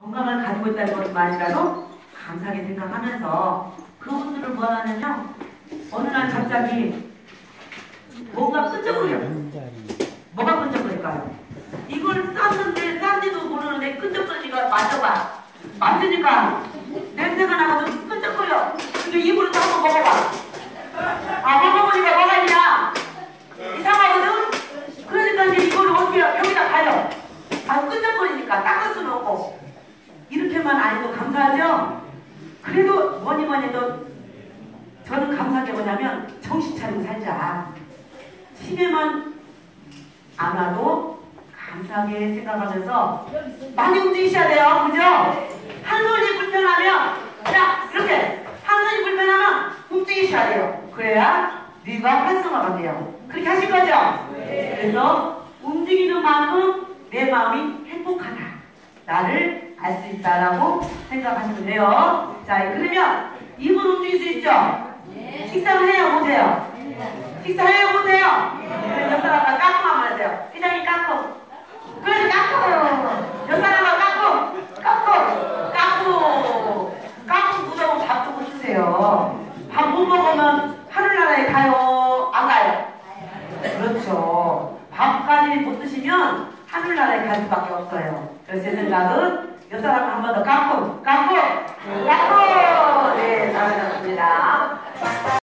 건강을 가지고 있다는 것만이라도 감사하게 생각하면서 그분들을 뭐 하냐면 어느 날 갑자기 뭔가 끈적거려. 뭐가 끈적거릴까요? 이걸 쌌는데 싼지도 모르는데 끈적거리니까 만져봐. 만지니까 냄새가 나거든. 끈적거려. 근데 입으로 또 한번 먹어봐. 아, 먹어보니까 뭐가 있냐? 이상하거든? 그러니까 이제 이걸 어떻게 벽에다 가려. 아, 끈적거리니까 닦을 수는 없고. 이렇게만 안 해도 감사하죠? 그래도 뭐니 해도 저는 감사한 게 뭐냐면 정신 차리고 살자. 집에만 안 와도 감사하게 생각하면서 많이 움직이셔야 돼요. 그죠? 한 손이 불편하면 자 이렇게 한 손이 불편하면 움직이셔야 돼요. 그래야 뇌가 활성화가 돼요. 그렇게 하실 거죠? 그래서 움직이는 만큼 내 마음이 행복하다. 나를 알 수 있다라고 생각하시면 돼요. 자, 그러면 입을 움직일 수 있죠? 식사를 해요? 못해요? 식사해요? 못해요? 그래서 옆 사람과 까꿍 한번 하세요. 회장님 까꿍. 그래서 까꿍. 옆 사람과 까꿍. 까꿍 무조건 밥도 못 주세요. 밥 못 먹으면 하늘나라에 가요? 안 가요? 그렇죠. 밥까지 못 드시면 하늘나라에 갈 수밖에 없어요. 그래서 제 생각은 옆 사람 한 번 더 까꿍. 네, 잘하셨습니다.